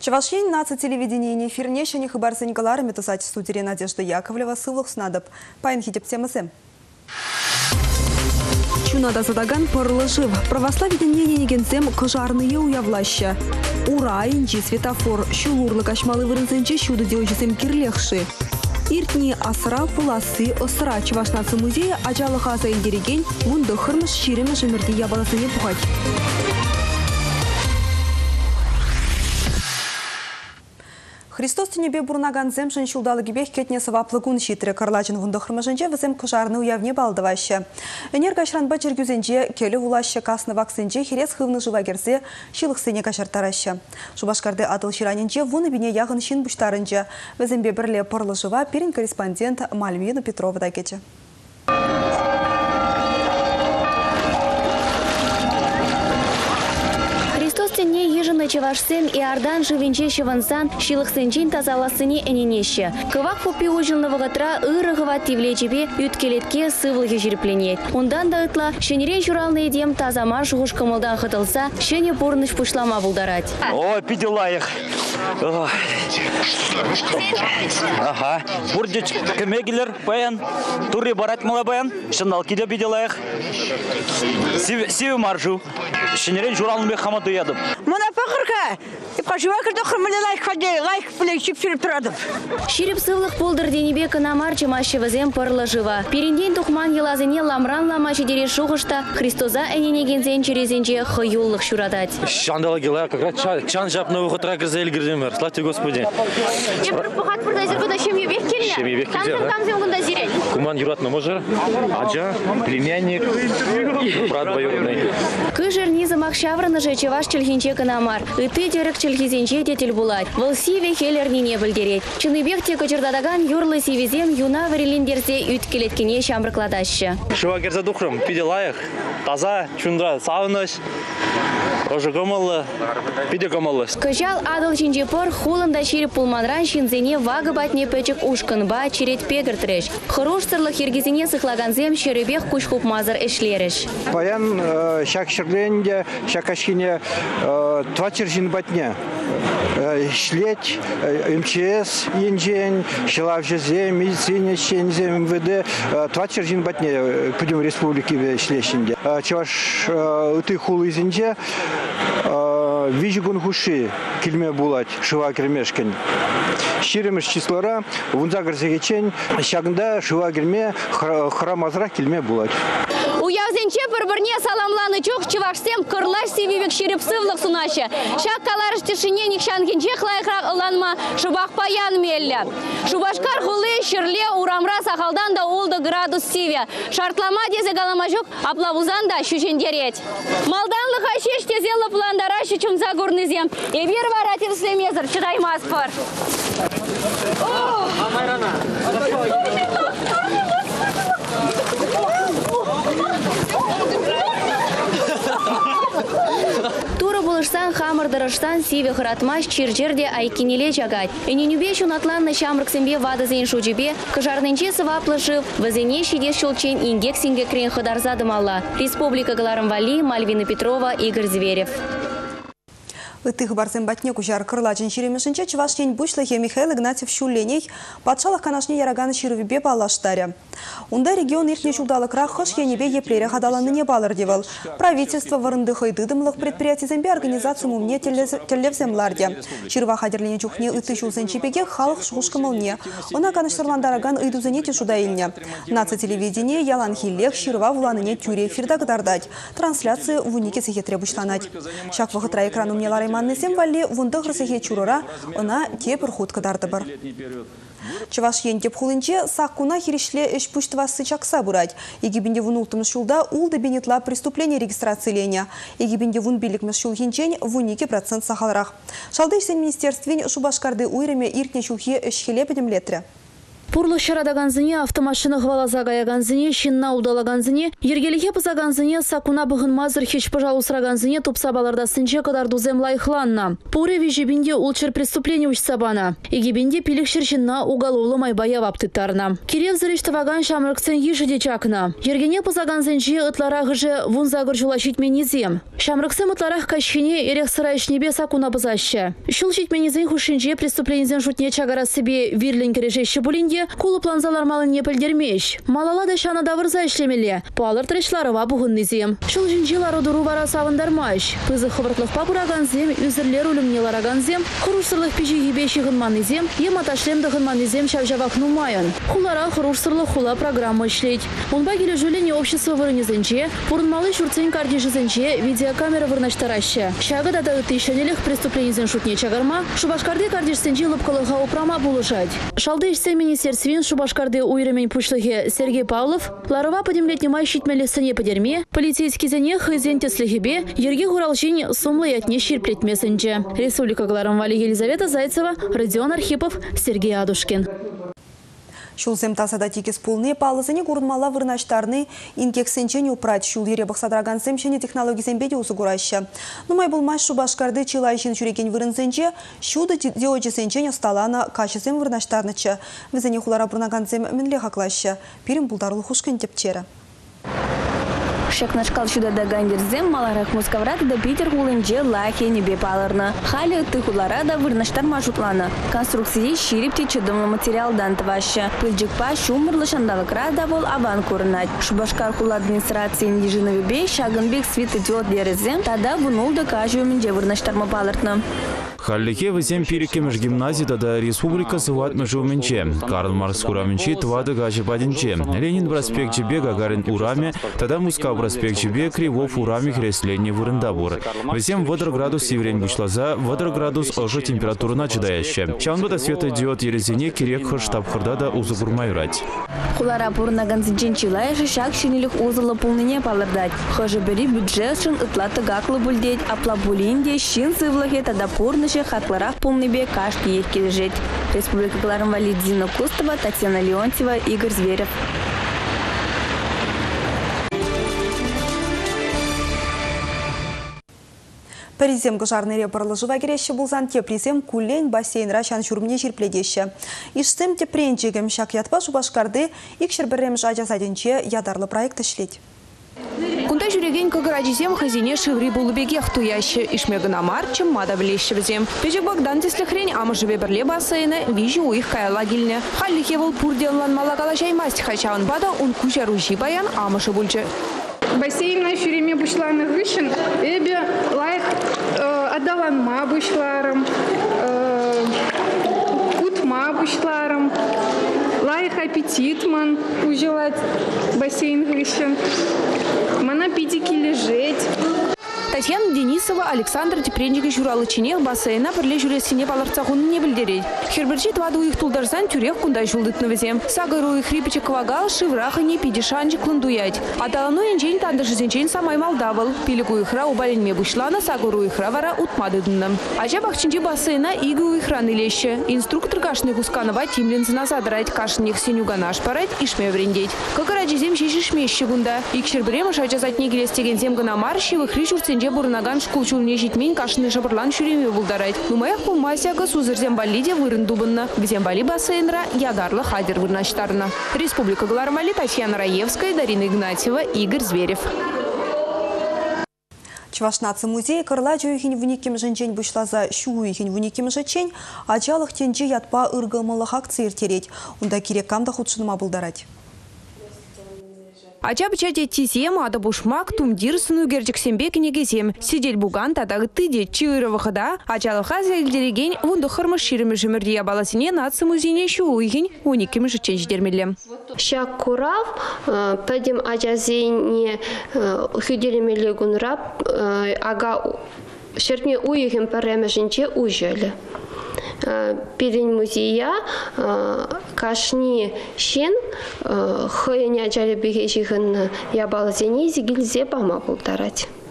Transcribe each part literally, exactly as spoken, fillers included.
Чавашень наци телевидение эфирне шани хабарсен галары метасать студии Надежда Яковлева сывлых снадоб. Пайн хитеп темасы. Чунада задаган парлышив. Православие негенсем кожарные уявлаща. Ура, инчи, светофор, щулурлы кашмалы вырынсенче щуды деочесем кирлехши. Иртни асра пуласы осра Чавашнацы музея ажалыха заилдереген вунды хырмыш ширемы жемерди ябаласыне пухать. Христос тенебе бурнаган земшин шулдалы гибех кетне саваплыгун шитре карлачын вундохрмажынче візем кожарны уявне балдываще. Энергашранба жергюзенче келі улаще касны ваксенче херес хывны живагерсе шилықсыне кашартараще. Шубашкарды атыл шираненче вуны бине яғын шин буштарынче. Візембе бірле пырлы жыва перин корреспондент Мальвина Петрова да кече. Не ежены Чавашсем и Ардан живенче шевансан шилықсенчен тазаласыне эненеше. Кывак попи ужылного гатра ырыгыва тивлечебе юткелетке сывлыхе жерпленет. Ондан да ытла шенерен журалны едем тазама жуғыш кымылдан хытылса, шене бурныш пушлама булдарать. Ой, пидела их. Ага. Бурдич кемегилер паян. Тури барать мала паян. Шандалки да пидела их. Сивы маржу. Шенерен журалны хамату ядым. Мана пақырға, қажуакырды құрмылы лайк қаде, лайк білейшіп жүріп тұрадым. Ширіп сывлық болдыр денебе кынамар чымашевізем пырлы жыва. Перенден тухман елазыне ламран ламачы дере шуғышта Христоза әненегензен черезенже хыюллық шурадать. Шандала гела, как раз чан жапны ұғытыра кірзелі кірдемір. Славьте Господи. Епір бұғат бұрда зіргіда шем ебек келіне? Шем ебек келіне, да. Тамзым ғында зирен. Куман юратны можыр, аджа, племянник, брат двоюродный. Кыжыр низамақ шаврыны же чеваш челхинче кынамар. Ыты дерек челхизенче детель булать. Вол сиве хелернине білдерет. Чыныбекте кочырдадаган юрлы сивизем юна варелиндерзе үткелеткене шамрыкладашы. Шыва керзе духрым, пиделайық, таза, чундра, савыныш. Ожы гомылы, пиде гомылы. Кыжал адыл чинчепор хулында ширип пулманран шинзене вагы батне пөчік ушкынба черет пегіртіреш. Хыруш сырлық ергезіне сықлаганзем шеребех кучхуп мазыр эшлереш. Паян шак шырленде, шак ашкине твачер жин батне. Шлеть, МЧС, Инжень, Шилав Жезе, медицине, Щензе, МВД, твачер жин батне, пудем республики шлещенде. Чаваш уты хулы изинде, вижигун хуши кильме булать, шива кремешкен. Щиремеш числора, вунзагар загечень, щагнда шива кельме, храмазра кильме булать. Уявзенче бір-бірне саламланы жоқ Чавашсем кырлаш севебек шеріп сывлық сунашы. Шак каларыш тишине никшангенче хлайқрақ ыланма шыбақ паян мелі. Шубашкар хулы шырле урамра сақалдан да олды градус севе. Шартлама дезе галама жоқ аплавузан да шүшендерет. Малданлыға шеш тезелі пландара шүчім загурнызем. Эбер варатив слемезір чыдаймас пар. Тура булышсан хамырдырыштан сиве хыратмаш чиржерде айкинеле жагать. Эненюбе шунатланны шамрыксембе вадызен шужебе, кыжарнынче сываплышыв, вазене шидес шулчен ингек синге крен хыдарзадымалла. Республика Галарым Вали, Мальвина Петрова, Игорь Зверев. Лытых барзем батне кужар кырлачын ширемешінче Чавашень бушлахе Михаил Игнатьев шулленей патшалық канашне яраганы ширывебе балаштаре. Унда регион иртне шулдалықра хыш енебе еплере хадаланныне балыр девал. Правительство варынды хойдыдымлық предприятий зембе организацию мумне телевземларде. Ширва хадерлене чухне ыты шулзенчепеге халық шушкымылне. Она канаштарландараган ыйдузенете шудаильне. Наци телевидение ялан хиллех ширва вуланыне тюре эфирдагдардать. Трансляции в унике сехетре бушланать. Шак вахытра экрану мне ларай Маннесем валли вунды хрысахе чурора, она тепір хутка дарды бар. Чаваш ентеп хулынче сақкуна хиришле эш пуштвасы чакса бурать. Егибінде вун ултымыз шулда улды бенетла преступление регистрациялене. Егибінде вун билікміз шулхинчен вунике процент сахалрах. Шалды ішсен министерствен Шубашкарды уйреме иртне шулхе эшхеле бедемлетре. Пурлы шарадаганзыне автомашина хвалаза гаyaганзыне, шинна удалаганзыне, ергелихе пызаганзыне, сакуна бұғын мазыр хеч пожалусраганзыне тупсабаларда сынче кадар дузем лайхланна. Пуре вижебинде улчер преступление учсабана. Игебинде пиликшер шинна уголовлы майбая ваптыттарна. Кирев зырыштаваган шамрыксен ешеде чакна. Ергене пызаганзынче ытларах же вунзагыр жулашит менизем. Шамрыксен ытларах кащине эрех сыраиш небе сакуна бызаще. Шулчит менизен хушинче преступленизен шутне чагара себе вирлен кережеші булинде кулы планзалар малын не пілдермеш. Малала да шана давырза ишлемеле. Палыр тірешларыва бұғын низем. Шул жинжилар одыру вара савындармаш. Пызы хывыртлық папураган зем, үзірлер улымнелараган зем, хұрушсырлық пижи ебеші ғынман низем, ем аташлемді ғынман низем шавжавақ нумайын. Хулара хұрушсырлық хула программа ишлет. Онба келі жүліне общество вырынезінче, пұрынмалы шурцен кардежізінче видеокамера вырнаштарашы. Шағы да үтті ішенелік преступленізен шутне чагарма, Шубашкарды кардежсенче лыпқылыға упрама бұлышать. Шалды ішсе министерствен Шубашкарды уйремен пушлығы Сергей Павлов, Ларова подемлетне май щитмелесіне подерме, полицейский зене хызен теслихебе, ерге хуралшин сумлы ятне ширплетмесенче. Республика Гларамвали Елизавета Зайцева, Родион Архипов, Сергей Адушкин. Шулзем тасада тикес пулны палызыне курынмала вырнаштарны инкексенчен упрать шул ере бақсадраган семшене технологизен беде узугураща. Нумай булмаш Шубашкарды чилайшин жүреген вырынсенче, шуды диоджесенчен осталана качесен вырнаштарныча. Візене хулара бұрнагансем мінле хақлаща. Пирим булдарлы хушкын тепчері. Шекнашкал шуда да гандерзем маларах Москаврат да Питер хулынже лахе небе палырны. Хали ты хулара да вырнаштар мажутлана. Конструкции ширипте чудомы материалдан тваща. Пыльджикпа шумырлы шандалыкра да бол аван курнать. Шубашкар хул администрации Нижиновебе шагынбек светодиод дерезем тада вунул да кажу менже вырнаштарма палыртны. Халлике візем пирекемеш гимназияда да республика сыват межуменче. Карл Маркс хураменче твады гажи паденче. Ленин проспект бе Гагарин ураме, тада Муска проспект бе Кривов ураме хресленне вырында бур. Візем водыр градус северен бушлаза, водыр градус ожы температурына чыдаяще. Чанбада светодиод ерезене керек хыштап хырда да узы бурмайрать. Хулара пурнаган зинчилай шак шинилих узылы пулныне палырдать. Хожы бери бюджет шын ытлаты гаклы бульдеть, апла булинде шин сывлахе тада пурны хатларах полныбе кашки их кележет. Республика Гларамвали Дина Кустова, Татьяна Леонтьева, Игорь Зверев. Президент гажарный репорлы жыва кереші бұлзан тепризем кулен бассейн рашан жүрміне жерпледеші. Ишсем тепренчегім шак ятпа Шубашкарды икшір біррем жажасаденче ядарлы проект ішлет. Кунда жүреген көгірajizем хазине шыври булыбеге хтуящы. Ишмегін амар, чем мада білеші візем. Пежек Богдан тесліхрен амы жыве бірле бассейны, вижі уих каяла гильне. Халлихе вол пурделлан малагала жаймасть хачауын бада, он куча ружи баян амышы бульчы. Бассейн на фюреме бушланы гышын, эбе лайк адаланма бушларым, кутма бушларым. Лайх аппетитман ужелать бассейн гышын. Мана пидики лежеть. Татьяна Денисова, Александр Тепренчиге журалы чинех бассейна бірле жүресіне баларцағуны не білдерет. Херберчи тваду их тулдарсан тюрех кундай жулдытны везем. Сагару их рипичек вагал шивраха не пидишанчик лындуять. Аталану инжень тандышызенчень самай малдавал. Пилику ихра убаленме бушлана сагару ихра вара утмадыдынным. Ажа бахчинчи бассейна игу ихраны леще. Инструктор кашны гусканова тимлинзына задрать кашнех сенюга наш парать ишме врендеть. Кокараджизем шишишмещи гунда. Икшербрема шачазать негелестеген земга на марши в ихри шурцен бурнаган шкул чулне житмень кашны жабырлан шүреме булдарайт. Нумаях пулмасяга сузыр зембалиде вырын дубынна. В зембали бассейнра ягарлы хадер вырнаштарна. Республика Гларамвали, Татьяна Раевская, Дарина Игнатьева, Игорь Зверев. Чувашнацы музей кырла жүйхін вуникем жынчен бұшлаза шүйхін вуникем жычен, ачалық тенче ятпа ыргымылық акцияр терет. Унда керек камда худшыныма булдарать. Ача бчаде тизем ада бушмак тумдир сыну герчексембе кенегезем. Сидель буган тадагы тыде чиыры выхода, ачалыха зелдереген вунду хырмы ширымы жымырдия баласыне нация музейне шуыйгин униким жычен ждермелем. Шак курав, пәдем ажазейне хүделемеле гунрап, ага шертме уйгин пареме жынче уйжелі. Перед музея кашни шен хаяня джалебеге жиген ябал зени зигилзе бама булдарать.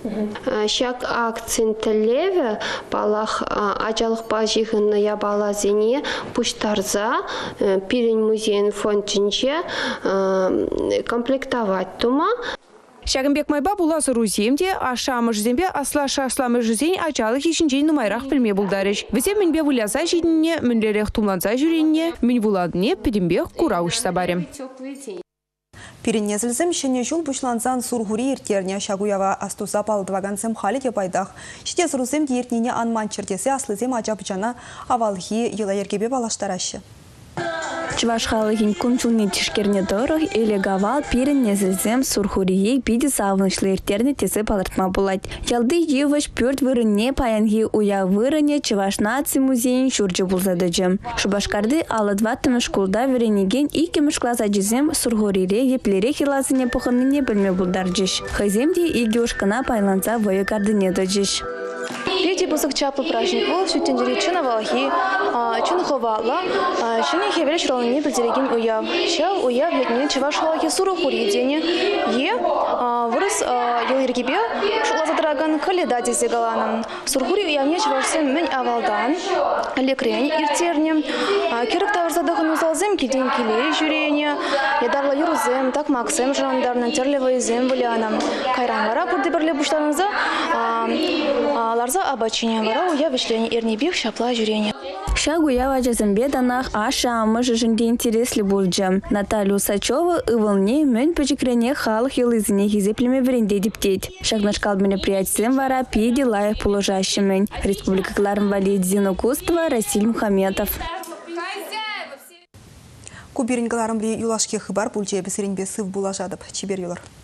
Шак акцентелеве балах ажалық бажығыны я бала зене пуштарза пирен музейн фондчинче комплектовать тума. Шагымбек майба буласы руземде, ашамыш зембе асла шашламыш зен ажалық ешінчен нумайрақ білме бұлдарыш. Візем мінбе выляза жидіне, мінлерек тумланза жүреніне, мін вуладыне педембек курауш сабарем. Перенезілзім шыне жул бұшланзан сургури ертерне шагуява астуза палдываганзым халі де байдақ. Шитез рузым ертнене анман чердесе аслызем ажабычана авалхи ела ергебе балаштарашы. Чуваш халыгин кунчулни тишкерне дорог или гавал перенезілзім сургурией биде савынышлы ертерне тесе палыртма булать. Ялды еваш пёрт вырыне паянги уя вырыне Чуваш наци музейн шурджы булзадыджым. Шубашкарды аладваттымы шкулда веренеген икемыш класс аджизем сургурире еплере хилазыне пухынныне білме булдарджыш. Хаземде иги ушкана пайланца войы кардыне даджыш. Пети бусак чаплы праздник был, всю тендери чина валахи, чина ховала, чина хевель шрални бельдереген уяв. Ща уяв ятне чеваш валахи суру хури дене, е вырос елиргибе шулазадраган каледа дезегаланом. Сургури уявне чевашсен мен авалдан, лекрень иртерне, керек таварзадахын узалзем киден киле жюрене, ядавла юрузем, так максем жандарна терлевый зем вулянам. Кайрангара пурдеберле буштаныза, ларза обачине вара уя вишлени эрнебек шапла жюрене. Шагуя ваджазымбе данах аша амыжы жынде интересли булджам. Наталью Усачева ывылне мөн пөчекрене халық елызыне хизеплеме веренде диптеть. Шагнашкал мероприятием вара пиди лайық положащимын. Республика Кларм Валид Зинокустова, Расиль Мухаметов. Куберингаларым бри юлашке хыбар бульже бесеренбе сыв булажадып. Чибер юлар.